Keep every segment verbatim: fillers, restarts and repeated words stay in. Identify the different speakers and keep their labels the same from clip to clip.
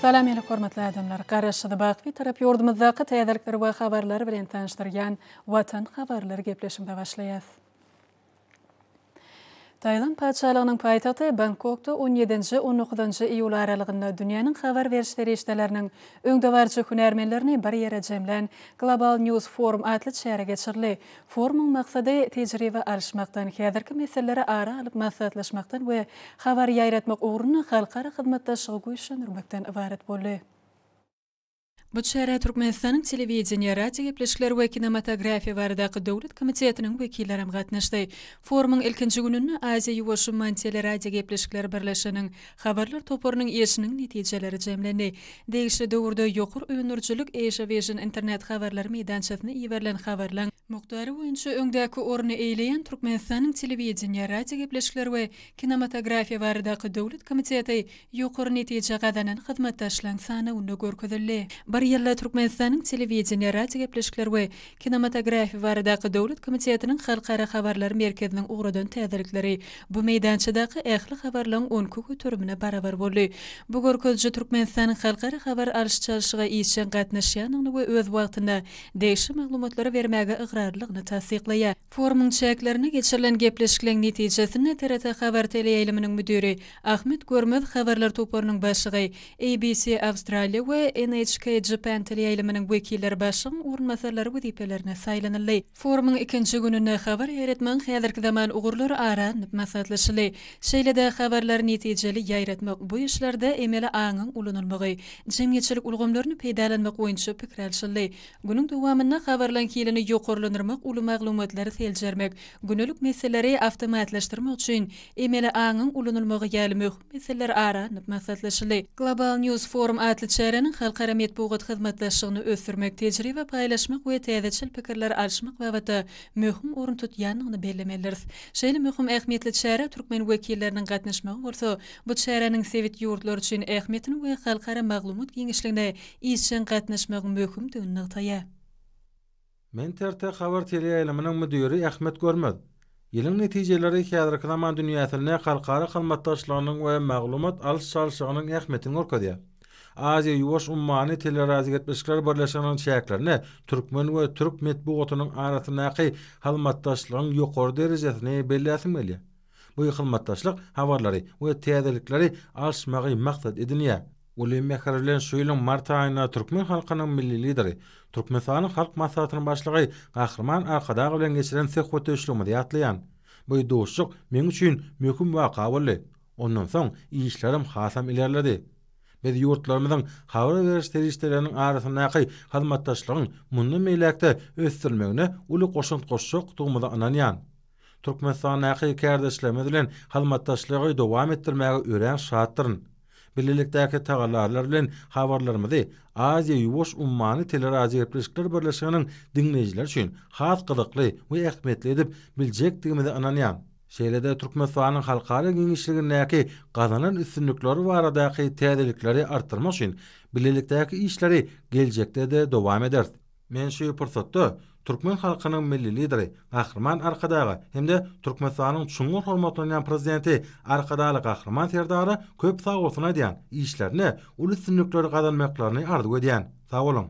Speaker 1: Salam ele hormatly adamlar. Garaşyda baqy tarap yurdumyzdaky täzelikler we habarlary bilen tanışdyrýan Watan habarlary gepleşimde başlaýas. Tayland paçalygynyň paýtagty Bangkokda on ýedinji on dokuzynji iýul aralygynda dünýäniň habar berişleri işlerleriniň öňdebarjy hünärmenlerini bir ýere jemlän Global News Forum adly çäre geçirli. Forumyň maksady tejribe alşmakdan, häzirki meselelere ara alyp maslahatlaşmakdan we habar ýaýratmak ugruna halkara hyzmatdaşlygy güýçlendirmekden ibaret boldy. Bu çäre Türkmenistanyň telewizioniýa, radio gepleşikleri we kinematografiýa baradaky dowlat komitetiniň wekilleri hem gatnaşdy. Forumyň ilkinji gününde Aziýa ýuwaşy Mantiýa radio gepleşikleri birleşiginiň habarlar toparynyň ýeşiniň netijeleri jemlendi. Degişli döwürde ýokary öňürçilik Asia Vision internet habarlary meýdançasyna iýerilen habarlaryň muhtary boýunça öňdäki orny eýleýän Türkmenistanyň telewizioniýa, radio gepleşikleri we kinematografiýa baradaky dowlat komiteti ýokary netije gadanan hyzmatdaşlaryň sany uny görkezildi. Bir ýylda Türkmenistanyň telewizioniýa, radio gepleşikleri we kinematografiýa baradaky dowlat komitetiniň halkara habarlary merkeziniň ugradan täzelikleri bu meýdançadaky ähli habarlaryň onky götürümine barabar boldy. Bu görkezji Türkmenistanyň halkara habar alyş çalyşyga işen gatnaşýanyny we öz wagtynda degişli maglumatlary bermäge ygradlygyny tasdiklaýar. Forumyň çäklerine geçirilen gepleşiklerin netijesini T R T habar teleýaýlymynyň müdiri Ahmet Görmez habarlar toparynyň başlygy A B C Awstralia we N H K Japan teleýaýlymynyň wekilleri başlygyň urunmasarlary wezipelerine saýlanyldy. Forumyň ikinji gününde habar ýaýratmagyň häzirki zaman ugurlary aranyp maslahatlaşyly. Şeýlede habarlary netijeli ýaýratmak bu işlerde emeli aňyň ulanylmagy, jemgyýetçilik ulgamlaryny peýdalanmak boýunça pikir alşyldy. Günüň dowamynda habarlaryň kilini ýokarlandyrmak, uly maglumatlary seljermek, günlük meseleleri awtomatlaşdyrmak üçin emeli aňyň ulanylmagy ýaly möhüm meseleler aranyp maslahatlaşyly. Global News Forum adly çäreniň halkara matbuat hyzmatdaşlygyny ösürmek, tejribe paýlaşmak we täzeçil pikirler alşmak wagtda möhüm orun tutýanyny bellemeler. Şeýle möhüm ähmiýetli çäre türkmen wekilleriniň gatnaşmagy bolsa, bu çäreniň sewit ýurtlar üçin ähmiýetini we halkara maglumat giňişliginde işçen gatnaşmagy möhüm dönüň taýýar.
Speaker 2: Men T R T habar teleýaýlymynyň müdiri Ahmet Görmez. Ýylyň netijeleri häzirki zaman dünýäsinde halkara hyzmatdaşlygynyň we maglumat alyş çalyşygynyň ähmiýetini görkezýär. Aziýa ýuwaş ummany telerazi gepleşikleri birleşiginiň çäklerini türkmen we türk medeniýetiniň arasyndaky hyzmatdaşlygyň ýokary derejesini belläsim gelýär. Bu hyzmatdaşlyk habarlary we täzelikleri alşmagy maksat edinýär. Uly meherlen şu ýylyň mart aýynda türkmen halkynyň milli lideri, Türkmenistanyň halk maslahatynyň başlygy Gahrman Arkadagy bilen geçiren söhbet öýüşligini ýatlaýan. Bu doşluk men üçin möhüm waka boldy. Ondan soň işlerim hasam ilerledi. Biz ýurtlarymyzyň habar beriş terişleriniň arasyndaky hyzmatdaşlygyň mundan meýlekde ösdürmegine uly goşunt goşjak dugmada ananýan. Türkmenistanyň kärdeşlerimiz bilen hyzmatdaşlygy dowam etdirmäge ören şartdyr. Birlikdäki tagalarlar bilen habarlarymyzy Aziýa ýuwaş ummany telerazi gepleşikleri birleşiginiň dinleýijiler üçin has gyzykly we ähmiýetli edip biljekdigimizi ananýan. Şeýlede Türkmenistanyň halkara giňişligindäki gazanan üstünlikleri baradaky täzelikleri artdyrmak üçin birlikdäki işleri geljekde de dowam eder. Men şu pursatda Türkmen halkynyň milli lideri Gahrman Arkadagy hemde Türkmenistanyň çuňur hormatlanan prezidenti Arkadaly Gahrman Serdary köp sag bolsun diýen işlerini uly üstünlikleri gazanmaklaryny arzu edýän. Sag bolun.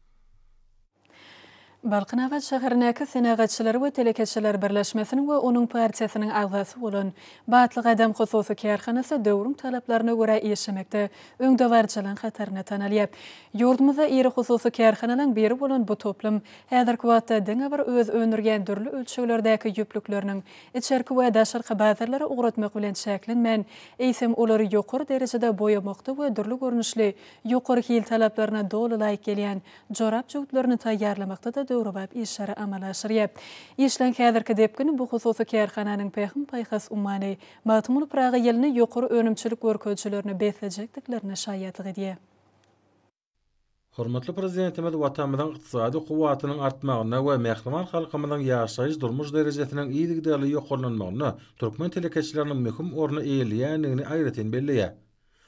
Speaker 1: Balqanawat şäherindäki senagatçylar we telekeçiler birleşmesiniň we onuň partiýasynyň agzasy bolan Batlyk Adam Hususy Kärhanasy döwrüň talaplaryna görä işlemekde öňdebarçylygyň hataryna tanalýar. Ýurdumyzda iri hususy kärhanalaryň biri bolan bu toplum häzirki wagtda diňe bir öz önürgen dürli ölçeklerdäki ýüplükleriniň içerki we daşarky bazarlary ugratmak bilen çäklenmän, eýsem olary ýokary derejede boýamakda we dürli görnüşli ýokary hil talaplaryna dolu laýyk gelýän jorap jogutlaryny taýýarlamakda da döwrabap işleri amal aşyrýar. Işleň häzirki depgini bu hususy kärhananyň pähim paýhas ummany matmul praga ýylyny ýokary önümçilik görkezjilerini beslejekdiklerini şaýatlyk edýär.
Speaker 2: Hormatly prezidentimiz watanymyzyň ykdysady kuwatynyň artmagyna we mähriman halkymyzyň ýaşaýyş durmuş derejesiniň iýdigdäli ýokarlanmagyna türkmen telekeçileriniň möhüm orny eýilýändigini aýratyn belleýär.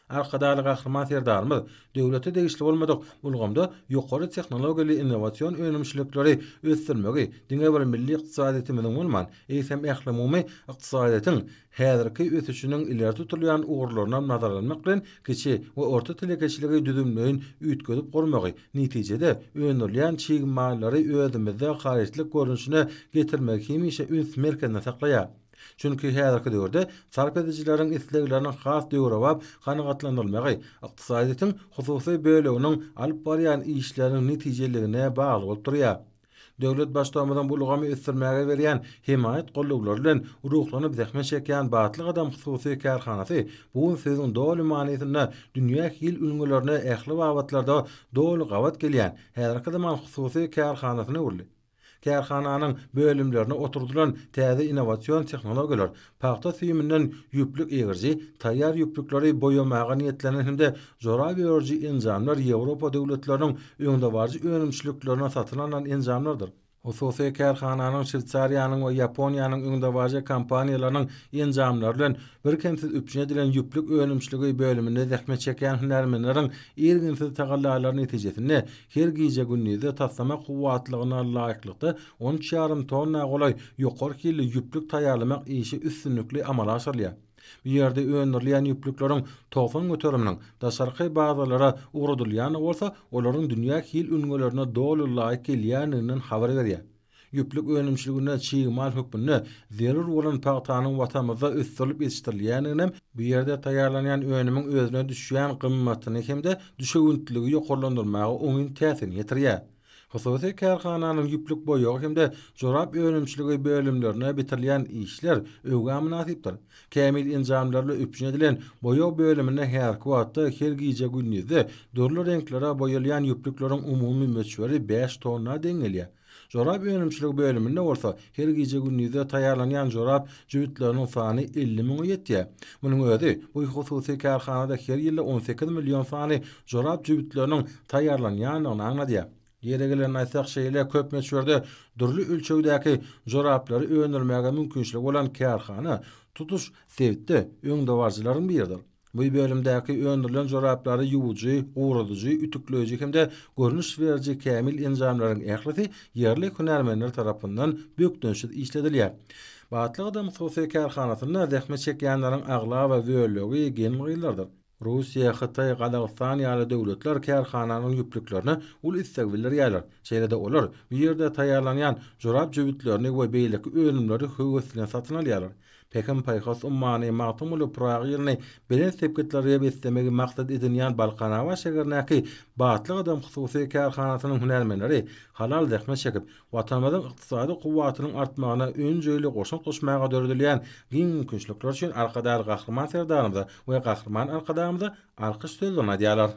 Speaker 2: arkadaly gahryman serdarymyz döwlete degişli bolmadyk bulgamda ýokary tehnologiýaly innowasion önümçilikleri ösdürmegi diňe bir milli ykdysadetimiziň bolman eýsem ählemumy ykdysadyň häzirki ösüşiniň ileri tutulýan ugurlaryna nazar almak bilen kiçi we orta telekeçiligi düzümleýin üýtgedip gormagy netijede öňürleýän çygmallary özümizde haýyşlyk görünüşine getirmek hemişe üns merkezine saklaýar. Çünki häzirki döwürde sarp edijileriň islegleriniň has döwrewap kanagatlandyrylmagy ykdysadyň hususy böleginiň alyp barýan işleriniň netijelerine bagly bolup durýar. Döwlet başçylygymyzyň bulgamy ösdürmäge berýän himayet gollawlary bilen uruklanyp zähmet çekýän batlyk adam hususy karhanasy bu sözüň doly manysyna dünýä hil ülgülerine ähli wagtlarda doly gawat gelýän herki zaman hususy karhanasyny urly. Kärhananyň bölümlerine oturdulan täze innowasion tehnologiýalar, paxta süýüminden ýüplük egirji, taýýar ýüplükleri boýamaga niýetlenen hemde zorab ýörji enjamlar Ýewropa döwletleriniň öňde barjy önümçiliklerine satylan enjamlardyr. Hususy kärhananyň Şwitsariýanyň we Ýaponiýanyň öňde barjy kompaniýalarynyň enjamlary bilen bir kemsiz üpjüne edilen ýüplük önümçiligi bölüminde zähmet çekýän hünärmenleriň irginsiz tagallalaryny netijesinde her gije günnüde taslama kuwatlygyna laýyklykda on üç ýarym tonna golay ýokary killi ýüplük taýýarlamak işi üstünlikli amala aşyrylýar. Bu ýerde öňürleýän ýüplükleriň tofan göterimiň daşarky bazalara ugrudylýany bolsa, olaryň dünýä hil üngelerine doly laýyk gelýäninden habar berýär. Ýüplük önümçiligine çygmal hökmünde zerur bolan paxtanyň watamyzda ösdürip ýetişdirilýänine bu ýerde taýýarlanýan önümiň özüne düşýän gymmatyny hemde düşegintligi ýokarlandyrmagy oňun täsirini ýetirýär. Hususy kärhananyň ýüplük boýagy hemde jorap önümçiligi bölümlerine bitirilýän işler öwga münasipdir. Kämil enjamlarly üpjün edilen boýag bölümine herki wagtda her gije günnüde dörli renklere boýalýan ýüplükleriň umumy möçberi beş tonna deňelýär. Jorap önümçilik bölüminde bolsa her gije günnüde taýýarlanýan jorap jübitleriniň sany elli miňe ýetýär. Munyň özi bu hususy kärhanada her ýyly on sekiz million sany jorap jübitleriniň taýýarlanýanyny aňladýar. Ýere gelen aýsak şeýle köp meçberde dürli ölçegdäki joraplary öňürmäge mümkinçilik bolan kärhana tutuş sebitde öňde barjylaryň biridir. Bu bölümdäki öňdirilen joraplary ýuwjy, uğradyjy, ütükleýiji hemde görnüş beriji kämil enjamlaryň ählisi ýerlik hünärmenler tarapyndan bökdönşiz işledilýär. Batlyk adam hususy kärhanasyna zähmet çekýänleriň agla we wöllegi gen gyýlardyr. Russiýa, Hytaý, Gazaqstan ýaly döwletler kärhananyň ýüplüklerini ul istegbilleri ýalar. Şeýle-de olar bu ýerde taýýarlanýan jorap jübitlerini we beýleki önümleri höwesine satyn alýarlar. Pekin paýhas ummany magtumuly pragyny bilen sepketleri beslemegi maksat edilýän Balkanawa şäherindäki batlyk adam hususy kärhanasynyň hünärmenleri halal zähmet çekip watanymyzyň ykdysady kuwwatynyň artmagyna öňjeli goşun goşmaga döredilýän giň mümkinçilikler üçin arkadaly gahrman serdarymyza we gahrman arkadamyza alkyş sözlerine diýerler.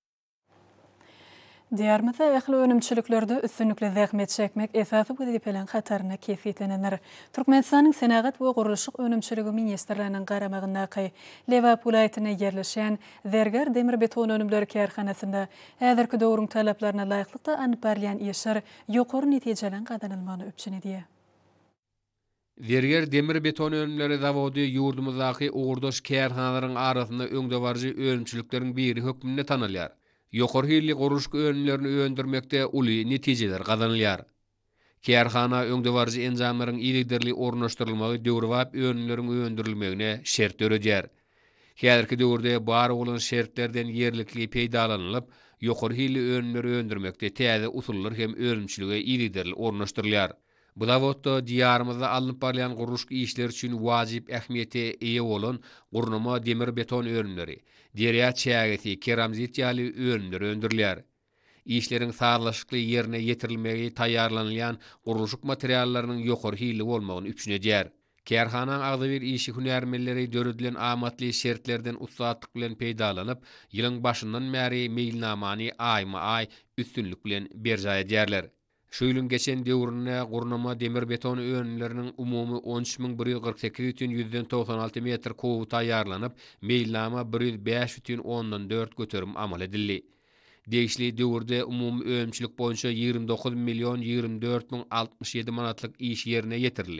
Speaker 1: Diyarmyzda ähli önümçiliklerde üstünlikle zähmet çekmek esasy wezipelen hataryna kefiýetlenenler. Türkmenistanyň Senagat we Gurulşyk önümçiligi ministrliginiň garamagyndaky Lewap welaýatyna ýerleşen Zerger demir beton önümleri kärhanasynda häzirki döwrüň talaplaryna laýyklykda anyp berilýän işler ýokary netijelen gadanylmagyny öpçün edýär.
Speaker 3: Zerger demir beton önümleri zawody ýurdumyzdaky ugurdaş kärhanalaryň arasynda öňde barjy önümçilikleriň biri hökmünde tanylýar. Ýokary hilli guruşky önlerini öndürmekde uly netijeler gazanylýar. Kärhana öňde barjy enjamlaryň ýigdirli ornaşdyrylmagy döwrewap önleriň öndürilmegine şert öredýär. Häzirki döwürde bar bolan şertlerden ýerlikli peýdalanylyp, ýokary hilli önleri öndürmekde täze usullar hem önümçilige ýigdirli ornaşdyrylýar. Bu zawodda diýarymyzda alınıp barýan guruşky işler üçin wajyp ähmiýete eýe bolan gurnama demir beton önümleri, derýa çägeti, keramzit ýaly önümleri öndürilýär. İşleriň sarlaşykly ýerine ýetirilmegi taýýarlanýan guruşyk materiallarynyň ýokary hili bolmagyny üçin edýär. Kärhanaň agdy bir işi hünärmenleri döredilen amatly şertlerden ustatlyk bilen peýdalanyp, ýylyň başyndan bäri meýilnamany aýma-aý üstünlik bilen berja edýärler. Şu ýylyň geçen döwrüne gurnama demir beton önleriniň umumy on üç miň bir ýüz gyrk sekiz бүтүn ýüzden togson alty metr kuby taýýarlanyp, meýilnama bir ýüz beş бүтүn ondan dört göterim amal edildi. Degişli döwürde umumy önümçilik boýunça ýygrimi dokuz million ýygrimi dört miň altmış ýedi manatlyk iş ýerine ýetirildi.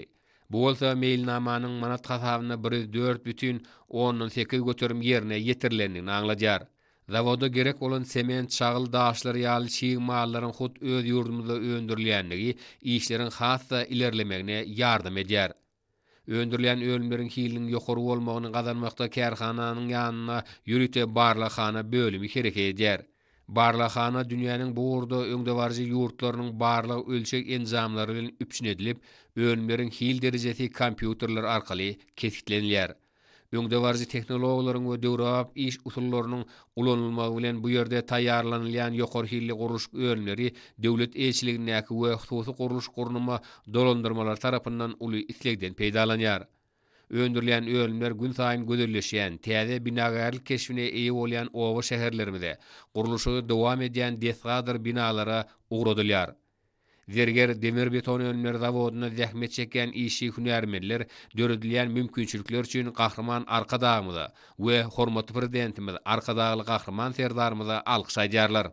Speaker 3: Bu bolsa mailnamanyň manat hasabyna bir yüz dört бүтін ondan sekiz götürüm ýerine ýetirilendini aňlajar. Zavoda gerek bolan sement, çagyl daşlar ýaly çiğ mallaryň hut öz ýurdumyzda öndürilýänligi işleriň hassa ilerlemegine ýardam edýär. Öndürilen ölümlerin hilinin ýokary bolmagyny gazanmakda kärhananyň ýanyna ýürite barlahana bölümi hereket edýär. Barlahana dünýäniň bu urda öňdewarjy ýurtlarynyň barlyk ölçek enzamlary bilen üpçün edilip, ölümlerin hil derejesi kompýuterler arkaly kesiklenýär. Öňdewarjy tehnologiýalaryň we döwrap iş usullarynyň ulanylmagy bilen bu ýerde taýýarlanylýan ýokary hilli guruş ölümleri döwlet elçiligindäki we hususy guruş gurnumy dolandyrmalar tarapyndan uly islegden peýdalanýar. Öndürilen ölümler gün saýyn göderleşýän, täze binagarlyk keşfine eýe bolýan owa şäherlerimizde guruluşy dowam edýän desgadyr binalara ugradylýar. Zerger demir beton ölümler zavoduna zähmet çeken işi hünärmenler döredilýän mümkinçilikler üçin gahrman arkadagymyza we hormatly prezidentimiz arkadagy gahrman serdarymyza alkyş aýdýarlar.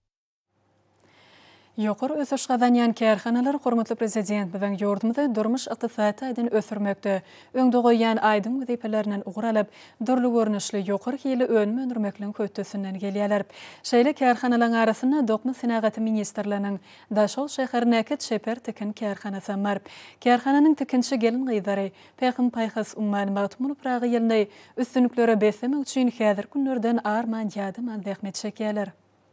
Speaker 1: Ýokary ösüş gazanýan kärhanalar hormatly prezident bilen ýordamyda durmuş ykdysady aýdyn ösürmekde, öňde goýan aýdym wezipelerinden uguralyp, durly görnüşli ýokary hili önüme öndürmekliň hötdesinden gelýärler. Şeýle kärhanalaryň arasynda Dokma Senagaty ministrliginiň Daşol şäherindäki Çeper tikin kärhanasy bar. Kärhananyň tikinçi gelin gyzary Pähim Paýhas Umman Magtumuly pragy ýylynda üstünliklere beslemek üçin häzir günlerden arman ýadyman zähmet çekýärler.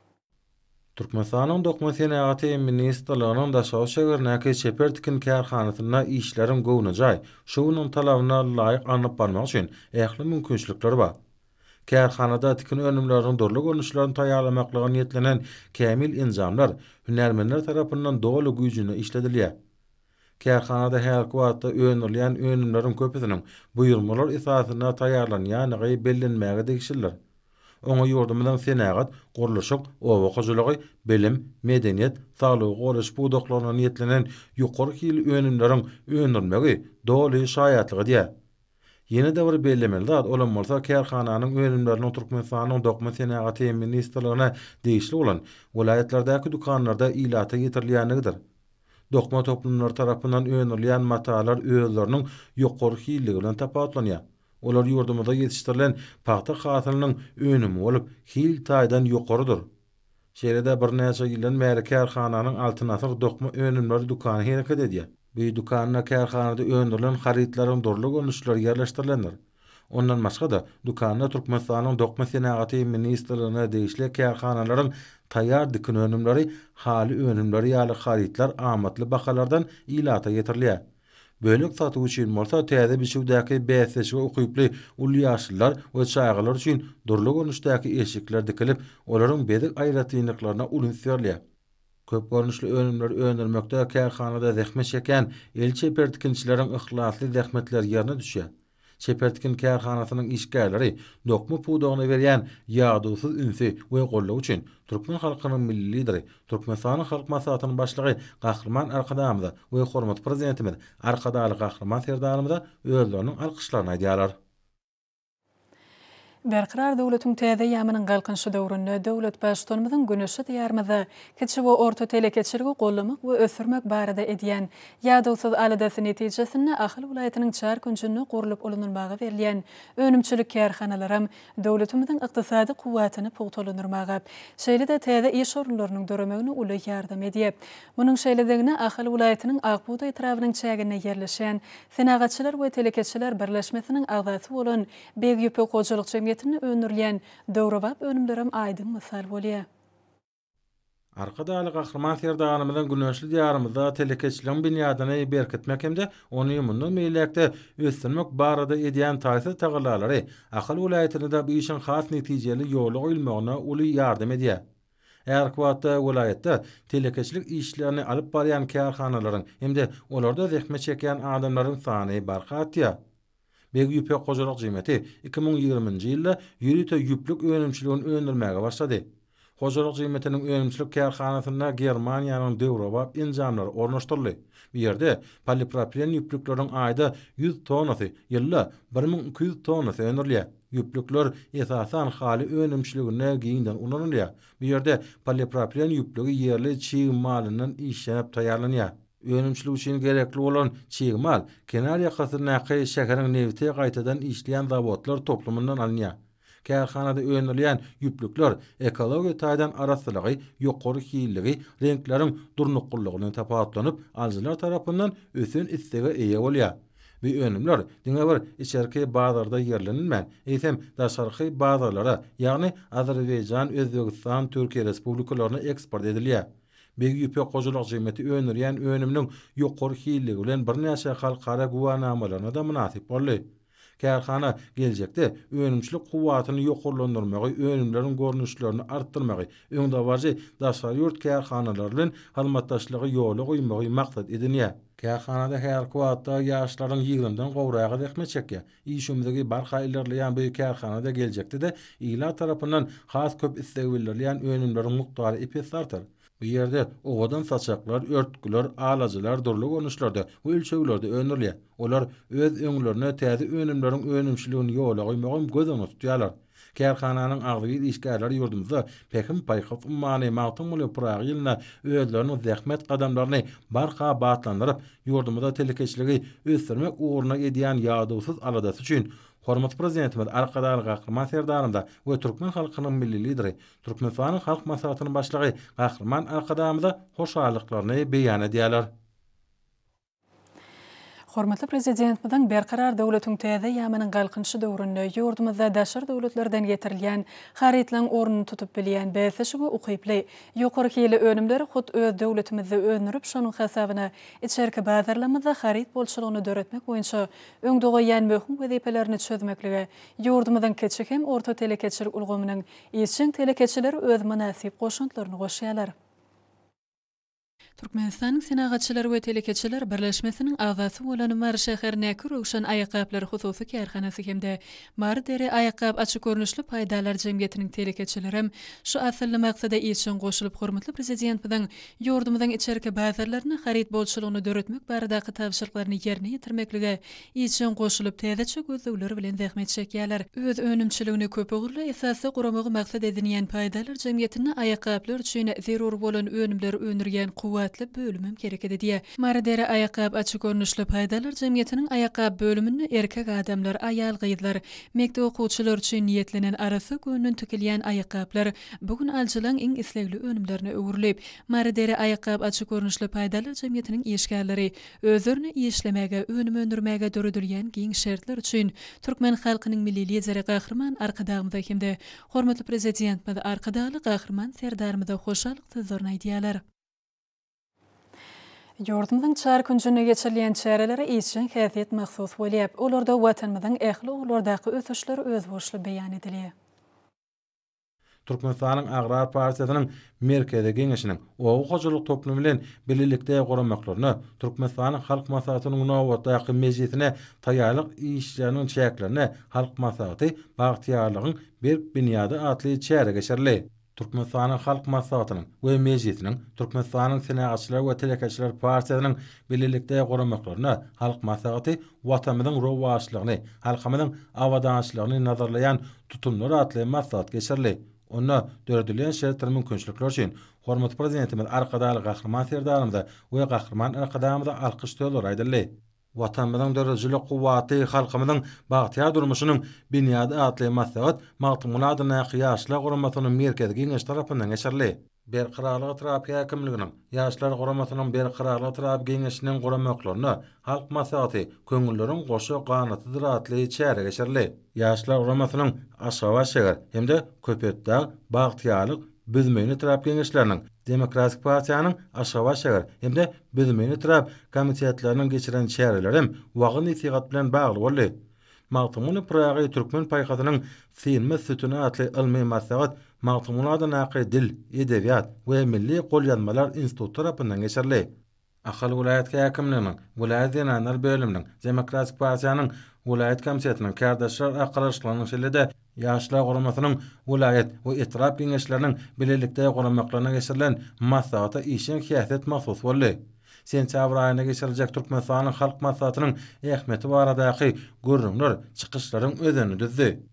Speaker 2: Türkmenistanyň Dokma Senagaty ministrliginiň Daşol şäherindäki Çeper tikin kärhanasyna işleriň gowunajy, şunyň talabyna laýyk anyp barmak üçin ähli mümkinçilikler bar. Kärhanada tikin önümleriniň durly görnüşlerini taýýarlamaklyga niýetlenen kämil enzamlar hünärmenler tarapyndan dogly güýjüne işledilýär. Kärhanada her wagtda öňürilýän önümleriň köpüsiniň buýrmalar esasyna taýýarlanýany bellenmäge degişirler. Oňa ýurdumyň senagat, guruluşyk, owa goýjylygy, bilim, medeniýet, saglyk goruş bu doklaryna niýetlenen ýokary hili önümleriň öňürilmegi doly şaýatlygy diýär. Ýene de bir bellemeli zat olan bolsa kärhananyň önümlerini Türkmenistanyň Dokma Senagaty ministrligine degişli bolan welaýatlerdäki dukanlarda ilata getirilýändidir. Dokma toplumlar tarapyndan öňürilýän matalar özleriniň ýokary hilligi bilen tapawutlanýar. Olar ýurdumyzda ýetişdirilen paxta hasylynyň önümi bolup, hil taýdan ýokarydyr. Şeýle bir näçe ýyldan bäri kärhananyň altyn asyr dokma önümleri dukany hereket edýär. Bu dukanyna kärhanada öndürilen haritlaryň durly görnüşleri ýerleşdirilendir. Ondan başga da dukanyna Türkmenistanyň Dokma Senagaty ministrligine degişli kärhanalaryň taýýar dikin önümleri, hali önümleri ýaly haritlar amatly bakalardan ilata getirilýär. Bölük satyw üçin bolsa täze biçimdäki bäsleşige okyply uly ýaşlylar we çaýgylar üçin durly görnüşdäki eşikler dikilip, olaryň bedik aýratynlyklaryna ulunsyarlar. Köp görnüşli önümler öňürmekde kärhanada zähmet çeken el çepertikinçileriň ihlasly zähmetler ýerine düşýär. Çepertikin kärhanasynyň işgärleri dokma puwdagyny berýän ýagdysyz ünsi we gollag üçin Türkmen halkynyň milli lideri, Türkmenistanyň halk maslahatynyň başlygy Gahrman Arkadamyza we hormatly prezidentimiz Arkadaly Gahrman serdarymyza özleriniň alkyşlaryny aýdýarlar.
Speaker 1: Berqarar döwletiň täze ýamynyň galkynşy döwründe döwlet başçylygymyzyň günüşi diýarmyza kiçi we orta telekeçiligi gollamak we ösürmek barada edýän ýagdaýsyz aladasy netijesinde Ahal vilayatynyň çar günjünde gurulup ulanylmagy berilýän önümçilik kärhanalarym döwletimiziň ykdysady kuwwatyny pogtalanyrmaga, şeýle de täze iş orunlarynyň döremegine uly ýardam edýär. Munyň şeýledegine Ahal vilayatynyň Akbuda etrawynyň çägine ýerleşen senagatçylar we telekeçiler birleşmesiniň agzasy bolan Begýüpe goýjylyk jemgyýetine öňürilýän döwrewap önümlerim aýdym mysal bolýar.
Speaker 2: Arkadaly Gahrman serdarymyzyň günöşli diýarymyzda telekeçiliň binýadyny berkitmek hemde ony ýumundan meýlekde ösdürmek barada edýän taýsy tagalary Ahal vilayatynda bu işin has netijeli ýoly goýulmagyna uly ýardam edýär. Eger wagtda vilayatda telekeçilik işlerini alyp barýan kärhanalaryň hemde olarda zähmet çeken adamlaryň sany barkatýar. Begýüpe goýjylyk jemgyýeti iki ming ýygrymynjy ýylda ýürüte ýüplük önümçiligini öňürmäge başlady. Goýjylyk jemgyýetiniň önümçilik kärhanasyna Germaniýanyň döwrewap enzamlary ornaşdyryldy. Bu ýerde polipropilen ýüplükleriň aýda yüz tonasy, ýylda bir ming iki yüz tonasy öňürilýär. Ýüplükler esasan hali önümçiligine giňden ulanylýar. Bu ýerde polipropilen ýüplügi ýerli çiğ malynyň işlenip taýýarlanýar. Önümçülük üçin gerekli bolan çiğmal, kenar ýakasyna näqe şäkeriň nevti gaýtadan işleýän zawodlar toplumundan alınýar. Kärhanada öňürleýän ýüplükler ekologiýa taýdan araslygy, ýokary hilligi, renkleriň durnuklygyny tapatlanyp, aljylar tarapyndan ösün istege eýe bolýar. Bu önümler diňe bir içerki bazarda ýerlenilmän, eýsem daşarky bazarlara, ýagny Azerbaýjan, Özbegistan, Türkiýe respublikalaryna eksport edilýär. Begi ýüpe gojalyk jemgyýeti önürýän önümniň ýokary hilligi bilen birnäçe halkara guwanamalaryna da munasip boldy. Kärhana geljekde önümçilik kuwatyny ýokurlandyrmagy, önümleriň görnüşlerini artdyrmagy, öňdäwärji daşary ýurt kärhanalary bilen halmatdaşlygy ýoly goýmagy maksat edinýär. Kärhanada her kuwatda ýaşlaryň ýygrymdan gowragy dähmet çekýär. Işimizdäki barha ilerleýän bu kärhanada geljekde de ýylar tarapyndan has köp isleg bildirilýän önümleriň mukdary epes artar. Bu ýerde owadan saçaklar, örtküler, alajylar durly görnüşlerde, bu ölçeglerde önürler. Olar öz öňlerine täze önümleriň önümçiligini ýola goýmagy gözüne tutýarlar. Kärhananyň agdygy işgärleri ýurdumyzda pekim paýhap ummany maqtumly pragylyna özleriniň zähmet gadamlaryny barha batlandyryp, ýurdumyzda telekeçiligi ösdürmek uğruna edýän ýadawsyz aladasy üçin Hormat prezidentimiz Arkadaly Gahrman Serdarymda we Türkmen halkynyň milli lideri, Türkmenistanyň halk maslahatynyň başlygy Gahrman Arkadamyza hoşallyklaryny beýan edýärler.
Speaker 1: Hormatly prezidentimiň berkarar döwletiň täze ýamynyň galkynçy döwründe ýurdumyzda daşar döwletlerden getirilýän haritlaň ornuny tutup bilýän bäsişigi ukyply ýokary hili önümleri hut öz döwletimizde önürüp şonuň hasabyna içerki bazarlamyzda harit bolşylygyny döretmek boýunça öňdegoýan möhüm wezipelerini çözmekligi ýurdumyzyň keçik hem orta telekeçilik ulgamynyň işçiň telekeçileri öz manasip goşuntlaryny goşýarlar. Türkmenistanyň senagatçylary we telekeçiler birleşmesiniň agzasy bolan Mary şäherine Rowşan aýakaplar hususy kärhanasy hemde Mary dere aýakap açyk görnüşli paýdalar jemgyýetiniň telekeçileri hem şu asylly maksada işin goşulyp hormatly prezidentimiň ýurdumyzyň içerki bazarlaryny harit bolşylygyny döretmek baradaky tawşyrklaryny ýerine ýetirmekligi işin goşulyp täzeçe gözlegler bilen zähmet çekýärler. Öz önümçiligini köp ugurly esasy guramagy maksat edinýän paýdalar jemgyýetini aýakaplar üçin zerur bolan önümleri önürýän kuwat bölümüm gerek edýär. Mary dere aýakap açyk görnüşli paýdalar jemgyýetiniň aýakap bölümini erkek adamlar, aýal gyzlar, mekdep okuwçylar üçin niýetlenen arasy gönlün tükilýän aýakaplar bugün aljylaň iň islegli önümlerini öwürlep, Mary dere aýakap açyk görnüşli paýdalar jemgyýetiniň işgärleri özlerini işlemege, önüm öndürmege döredilýän giň şertler üçin türkmen halkynyň milli lideri Gahrman Arkadamyza hemde hormatly prezidentimiz Arkadaly Gahrman Serdarymyza hoşallyk sözlerini aýdýarlar. Ýurdumyzyň çar günjüne geçirilýän çäreleri işçiň häsiýet mahsus bolýar. Olarda watanymyzyň ähli ugurlardaky ösüşleri öz boşly beýan edilýär.
Speaker 2: Türkmenistanyň Agrar Partiýasynyň merkezi geňeşiniň ogu hojalyk toplumy bilen birlikde guramaklaryny, Türkmenistanyň halk maslahatynyň nowatdaky mejlisine taýýarlyk işleriniň çäklerini halk maslahaty bagtyarlygyň bir binýady atly çäre geçirildi. Türkmenistanyň halk maslahatynyň we mejlisiniň Türkmenistanyň senagatçylar we telekeçiler partiýasynyň birlikde guramaklaryny halk maslahaty watanymyzyň rowaçlygyny, halkymyzyň awadançylygyny nazarlaýan tutumlar atly maslahat geçirildi. Onda döredilýän şertler mümkinçilikler üçin hormatly prezidentimiz Arkadaly Gahrman Serdarymyza we Gahrman Arkadamyza alkyş töler aýdyldy. Watanymyzyň dörejilik kuwaty halkymyzyň bagtyar durmuşynyň binýady atly maslahat magtymyň adyna ýaşlar guramasynyň merkezi geňeş tarapyndan geçirildi. Berqararlyk terapiýa hekimliginiň ýaşlar guramasynyň berqararlyk terapiýa geňeşiniň guramaklaryny halk maslahaty köňülleriň goşa ganatydyr atly çäre geçirildi. Ýaşlar guramasynyň aşawa şäher hemde köpetdäg bagtyarlyk büzmeyni terapiýa geňeşleriniň Demokratik Partiýanyň aşawa şäher hemde büzmeyni terap komitetleriniň geçiren çärelerim wagyn ýetigat bilen bagly boldy. Magtymyny pragy türkmen paýhatynyň silme sütüne atly ilmi maslahat Magtymyň adyna dil, edebiýat we milli golýanmalar instituty tarapyndan geçirildi. Ahal vilayet häkimliginiň vilayet ýenalar bölüminiň Demokratik Partiýanyň vilayet komitetiniň kärdaşlar akaraşlarynyň şeýlede ýaşlar guramasynyň vilayet we etrap geňeşleriniň birlikde guramaklaryna geçirilen maslahata işin häsiýet mahsus boldy. Sentyabr aýyna geçiriljek Türkmenistanyň halk maslahatynyň ähmeti baradaky görnümler çykyşlaryň özüni düzdi.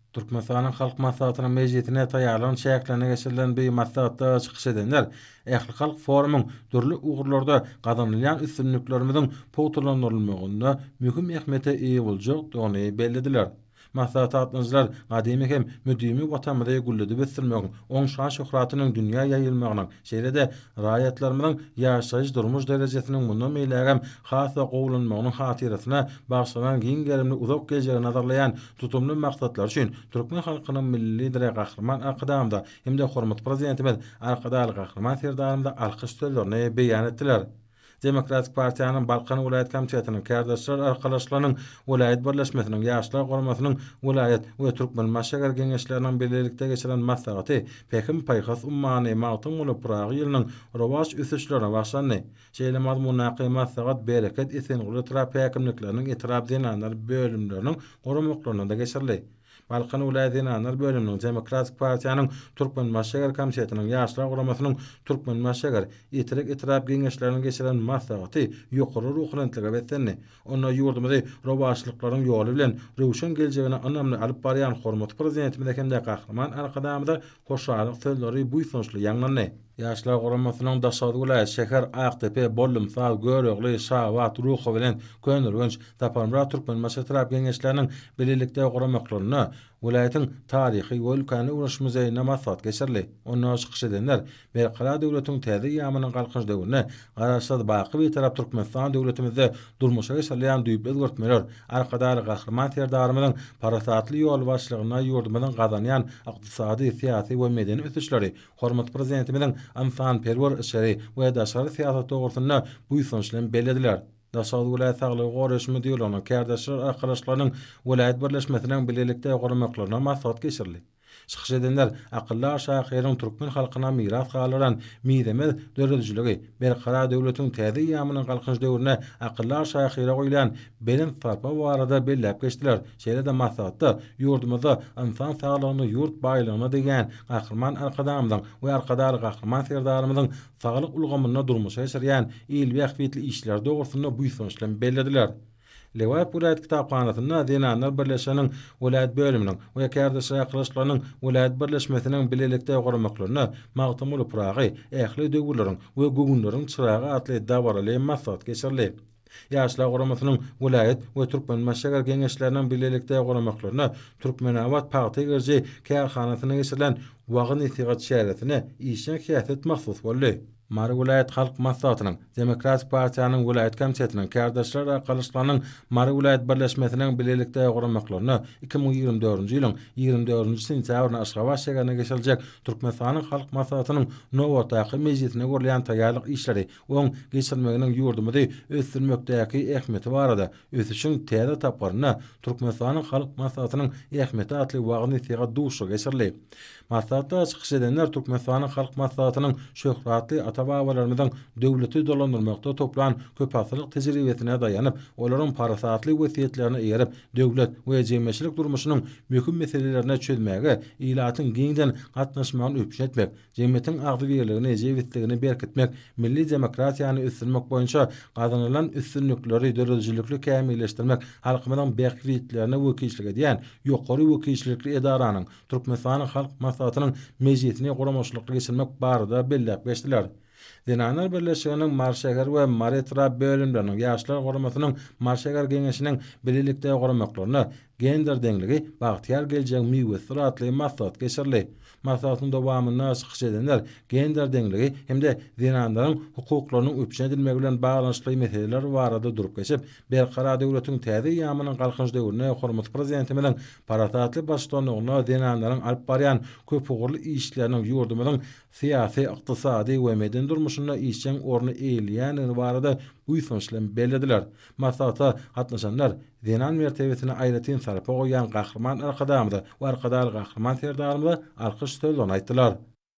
Speaker 2: Türkmenistan'ın halk maslahatynyň mejlisine taýýarlanan şäherlerine geçirilen bir maslahatda çykyş edenler, Ähli Halk Forumun dürli ugurlarda gazanylýan üstünliklerimiziň pogtalanylmagyna mühim ähmiýete ýa boljak diýeni bellidiler. Maslahat atnaşylar gadymy hem müdimi watanmyza gülledi besdirmegiň, oň şan şöhratynyň dünýä ýaýylmagynyň, şeýle-de raýatlarymyzyň ýaşaýyş durmuş derejesiniň mundan meýlegem has we gowlanmagynyň hatyrasyna bagşlanan giň gerimli uzak geljegi nazarlaýan tutumly maksatlar üçin Türkmen halkynyň milli dire gahrman akdamda hem de hormat prezidentimiz Arkadaly gahrman serdarymyza alkyş sözlerini beýan etdiler. Demokratik Partiýanyň Balkan Vilayet Komitetiniň kärdaşlar arkalaşlarynyň Vilayet birleşmesiniň ýaşlar goramasynyň Vilayet we Türkmen maşagar geňeşleriniň birlikde geçiren maslahaty Pekim paýhas ummany mawtym bolup Pragy ýylynyň rowaş üsüşlerine başlandy. Şeýle mazmunaky maslahat bereket isen uly terapiyakymlyklarynın etirap denanlar bölümleriniň goramaklarynda geçirildi. Balkan Vilayetiniň bölüminiň Demokratik Partiýanyň Türkmen maşagar komitetiniň ýaşlar goramasynyň Türkmen maşagar ýetirek etirap geňeşleriniň geçiren maslahaty ýokary ruhlantyga betlendi. Onda ýurdumyzy rowaşlyklaryň ýoly bilen rewşen geljegine anamly alyp barýan hormat prezidentimiz ekende gahrman arkadamda hoşalyk sözleri bu soňçly ýaňlandy. Ýaşlar goramasynyň Daşady vilayet şäher Aktepe, Bollum, Sağ, Görögli, Şawat, Ruho bilen Könürgünç, Tapanra Türkmen maşagat geňeşleriniň birlikde goramaklaryna vilayetin tarihi we ülkany uruş muzeýine maslahat geçirli. Onda çykyş edenler berqara döwletiň täze ýamynyň galkyş döwrüne garaşdy baky bir tarap Türkmenistan döwletimizde durmuşa geçirilýän düýp özgertmeler, Arkadaly gahrman serdarymyzyň parasatly ýol başlygyna ýurdumyzyň gazanýan ykdysady, syýasy we medeni ösüşleri, hormat prezidentimiziň ansan perwer işleri we daşary syýasat dogrusyna bu soňçlaryň bellediler. Daşady vilayet saglygy goraşy müdürlüğiniň kärdaşlar arkadaşlarynyň vilayet birleşmesiniň birlikde goramaklaryna maslahat geçirildi. Çykyş edenler akylly aşahyryň Türkmen halkyna miras galaran midemet döredijiligi, berqara döwletiň täze ýamynyň galkyş döwrüne akylly aşahyra goýulan belin tarpa barada bellep geçdiler. Şeýle-de maslahatda ýurdumyzda insan saglygyny ýurt baýlygyna degen gahrman arkadamyň we Arkadaly gahrman serdarymyzyň saglyk ulgamyna durmuşa geçirýän ilmi ähmiýetli işler dogrusyna bu soňçlaryň bellediler. Lewap Vilayet Kitapxanasyna Denanlar Birleşiginiň vilayet bölüminiň we kärdaşlar arkadaşlarynyň vilayet birleşmesiniň birlikde goramaklaryna mawtym bolup Pragy, ähli döwürleriň we gögünleriň çyragy atly dabarly maslahat geçirildi. Ýaşlar goramasynyň vilayet we Türkmen maşagar geňeşleriniň birlikde goramaklaryna Türkmenawat paýty gerji kärhanasyna geçirilen wagyn itigat şäheretine işe käset mahsus boldy. Mary Vilayet Halk Maslahatynyň Demokratik Partiýanyň Vilayet Komitetiniň kärdaşlar arkalaşlarynyň Mary Vilayet birleşmesiniň birlikde goramaklaryna iki bin ýygrimi dördünji ýylyň ýygrimi dördünji sentýabryna Aşgabat şäherine geçiriljek Türkmenistanyň Halk Maslahatynyň Nowatdaky mejlisine görülýän taýýarlyk işleri oň geçirmeginiň ýurdumyzy ösdürmekdäki ähmiýeti barada ösüşiň täze taparyna Türkmenistanyň Halk Maslahatynyň ähmiýeti atly wagny ýetiga duşa geçirildi. Maslahatda çykyş edenler Türkmenistanyň Halk Maslahatynyň şöhratly ata-babalarymyzyň döwleti dolandyrmakda toplan köp asyrlyk tejribesine daýanyp, olaryň parasatly wesiýetlerini eýerip, döwlet we jemgyýetçilik durmuşynyň möhüm meselelerini çözmäge, ilatyň giňden gatnaşmagyny öpüş etmek, jemgyýetiň agzybirligini, jewitligini berkitmek, milli demokratiýany ösdürmek boýunça gazanylan üstünlikleri döredijlikli kämilleşdirmek, halkymyzyň berkitlerini wekilçilik edýän ýokary wekilçilikli edaranyň Türkmenistanyň Halk Maslahatynyň mejlisine goramaşlykly geçirmek barada bellep geçdiler. Denanlar Birleşiginiň Marşagar we Maretra bölümleriniň ýaşlar goramasynyň Marşagar geňeşiniň birlikde goramaklaryna gender deňligi bagtyar geljek miwesi atly maslahat geçirildi. Maslahatyň dowamyna çykyş edenler gender deňligi hemde denanlaryň hukuklarynyň öpüşe edilmegi bilen baglanşykly meseleler barada durup geçip, berqara döwletiň täze ýamynyň galkyş döwrüne hormat prezidentimiziň parasatly başlanmagyna denanlaryň alyp barýan köp ugurly işleriniň ýurdumyzyň syýasy, ykdysady we medeni durmuşyna işçiň orny eýilýän barada bu soňçlaryň bellediler. Maslahata gatnaşanlar denan mertebesine aýratyn sarpa goýan gahrman arkadamyda we Arkadaly gahrman serdarymyza alkyş sözlerini aýtdylar.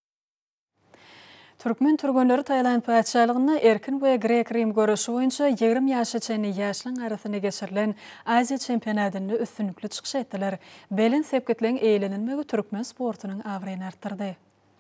Speaker 1: Türkmen türgünleri Taýland paýçalygyna erkin we Grek-Rim görüşi boýunça ýygrimi ýaşa çenli ýaşlaryň arasyna geçirilen Aziýa çempionatyny üstünlikli çykyş etdiler. Belin sepketleň eýlenilmegi türkmen sportunyň awryny artdyrdy.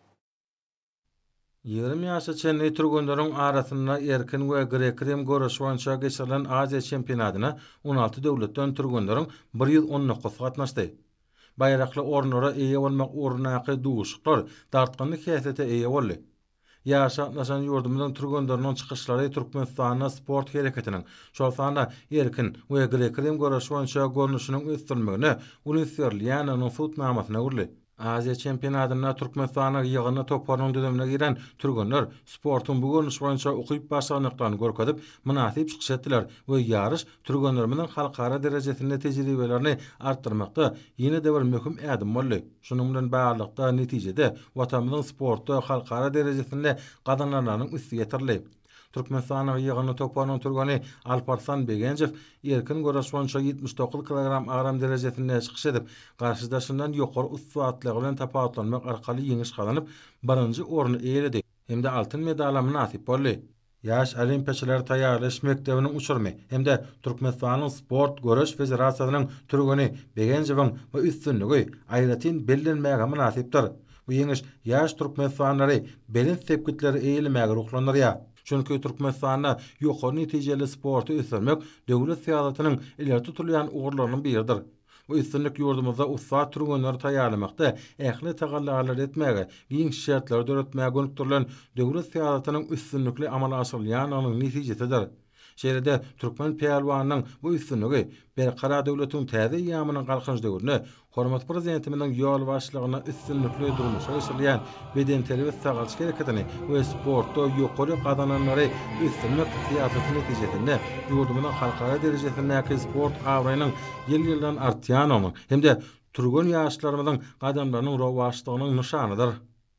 Speaker 2: ýygrimi ýaşa çenli türgünleriň arasyna erkin we Grek-Rim görüşi boýunça geçirilen Aziýa çempionatyna on alty döwletden türgünleriň bir ýüz on dokuz gatnaşdy. bayrakly ornlara eýe bolmak uğrunaqy duşuklar dartqanly käsete eýe boldy. Ýaşatnaşan ýurdumyzyň türgenleriň çykyşlary Türkmenistana sport hereketiniň şol sanda erkin we grek-rim goraşy boýunça görnüşiniň ösdürmegine Uluslararany tutnamasyna urly. Aziya çempionatyna Türkmenistana ýygyny toparlaryň düzemine giren türgenler sportun bu görnüş boýunça okyp başlanyklaryny görkezip münasip çykyş etdiler we ýarış türgenlerimiň halkara derejesinde tejribelerini artdyrmakda ýene de bir möhüm ädim boldy. Şunuň bilen baglanykda netijede watanymyzyň sportda halkara derejesinde gazananlaryň üstü ýetirli. Türkmenistana ýygyny toparlaryň türgeni Alparslan Begenjew erkin goraş boýunça ýetmiş dokuz kilogram agram derejesinde çykyş edip, garşydaşyndan ýokary ussatlygy bilen tapawutlanmak arkaly ýeňiş galanyp, birinji orny eýledi. Hemde altyn medala münasip boldy. Ýaş olimpiýaçylar taýýarlaş mekdebiniň uçurmy hemde Türkmenistanyň sport göreş federasiýasynyň türgeni Begenjewiň we üstünlügi aýratyn bellenmäge münasipdir. Bu ýeňiş ýaş türkmenistanyny belin sepkitleri eýilmäge ruhlandyrýar. Çünkü Türkmenistana ýokary netijeli sporty ösürmek döwlet syýasatynyň ileri tutulýan ugurlarynyň biridir. Bu üstünlük ýurdumyzda ussat türgenleri taýýarlamakda ähli tagallalar etmäge, giň şertler döretmäge gönükdirilen döwlet syýasatynyň üstünlikli amala aşyrylýanynyň netijesidir. Şeýlede türkmen peýalwanynyň bu üstünligi berqara döwletiň täze ýamynyň galkynç döwrüne hormat prezidentimiň ýol başlygyna üstünlikli durmuşa geçirilýän bedenteli we sagalçy hereketini we sportda ýokary gazananlary üstünlik syýasaty netijesinde ýurdumyň halkara derejesindäki sport awraýynyň ýyl-ýyldan artýanyny hemde türgen ýaşlarymyzyň gadamlarynyň rowaşlygynyň nişanydyr.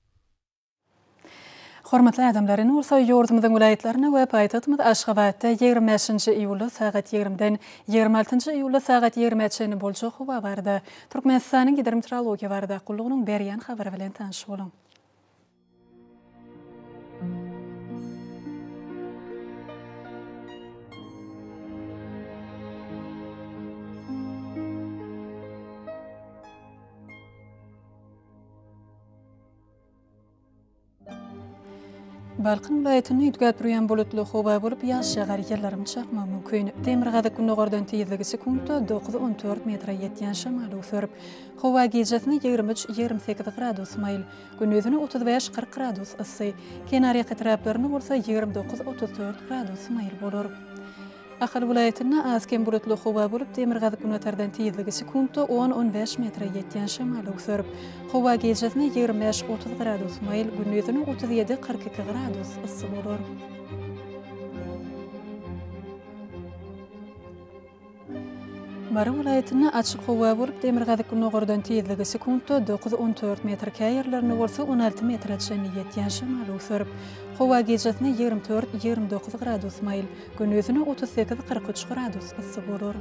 Speaker 1: Hormatly adamlaryň bolsa ýurdumyzyň vilayetlerine we paýtagtymyz Aşgabatda ýygrimi beşinji iýulda sagat ýigrimden ýygrimi altynji iýulda sagat ýigirmi üçini boljak howa barda Türkmenistanyň hidrometeorologiýa barada gullugynyň berýän habary bilen tanyş boluň. Balkın vilayetini ýetgäp durýan bulutly howa bolup ýaz şagar ýerlerim çakmak mümkin. Demirgazy günnogordan tezligi sekundda dokuz on dört metre ýetýän şamaly usuryp, howa gecesini ýygrimi üç ýygrimi sekiz gradus maýl, gündüzini otuz beş qirq gradus ysy, kenarya etraplaryny bolsa ýygrimi dokuz otuz dört gradus maýl bolar. Ahal vilayetinde azken bulutly howa bolup Demirgazy günnogordan tezligi sekundda on on beş metre ýetýän şamaly usuryp, howa gecesini ýygrimi beş otuz gradus maýl, gündüzini otuz ýedi qirk iki gradus ysy bolar. Bary vilayetinde açyk howa bolup Demirgazy günnogordan tezligi sekundda dokuz on dört metr käýerlerini bolsa on alty metreden ýetýän şamaly usuryp, howa gecesini ýygrimi dört ýygrimi dokuz gradus maýl, gündüzini otuz sekiz qirk üç gradus ysy bolar.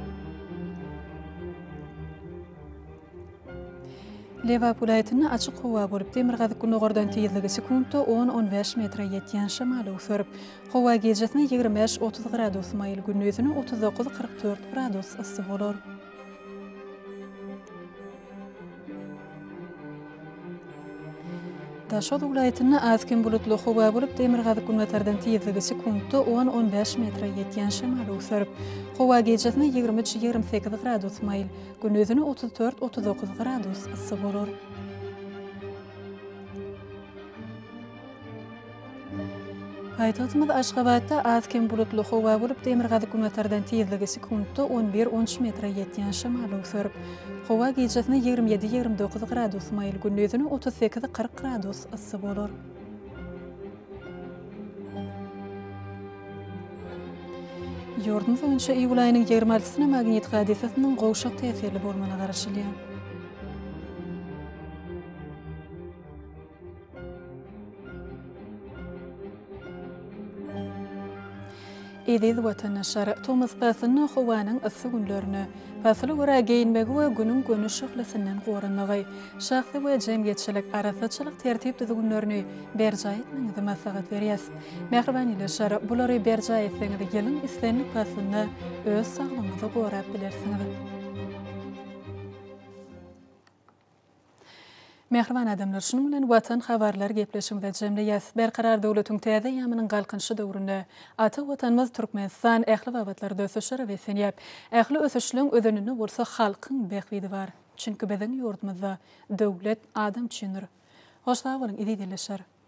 Speaker 1: Lewap vilayetinde açyk howa bolup Demirgazy günnogordan tezligi sekundda on on beş metre ýetýän şamaly usuryp, howa gecesini ýygrimi beş otuz gradus maýl, gündüzini otuz dokuz qirk dört gradus ysy bolar. Daşod vilayetinde azken bulutly howa bolup Demirgazy günnogordan tezligi sekundda on on beş metre ýetýän şamaly usuryp, howa gecesini ýygrimi üç ýygrimi sekiz gradus maýl, gündüzini otuz dört otuz dokuz gradus ysy bolar. Paýtagtymyz Aşgabatda azken bulutly howa bolup Demirgazy günnogordan tezligi sekundda on bir on üç metre ýetýän şamaly usuryp, howa gecesini ýygrimi ýedi ýygrimi dokuz gradus maýl, gündüzini otuz sekiz qirk gradus ysy bolar. Ýurdum boýunça iýul aýynyň ýygrimi altysyna magnet hadisasynyň gowşak täsirli bolmagyna garaşylýar. Ediz watandaşlar Thomas Pass'ın howanyň ysy günlerini, Pass'ly görä geýinmegi we günüň gönüş şöhletsinden gorunmagy, şahsy we jemgyýetçilik arasaçylyk tertip düzgünlerini berja etmegi maslahat berýär. Mehriban ýylyşar, bulary berja etseňiz ýylyň islenlik Pass'yny öz saglygyňyza gorap bilersiňiz. Mehriban adamlar, şunun bilen watan habarlar gepleşiginde jemleýäs. Berkarar döwletiň täze ýamynyň galkynçy döwründe ata watanymyz Türkmenistan ähli wagtlarda ösüşler we senýäp. Ähli ösüşlüň ödünini bolsa halkyň bekwidi bar. çünkü bizden yurdumuzda döwlet adam düşünür. Hoşça bolun, idi dileşer.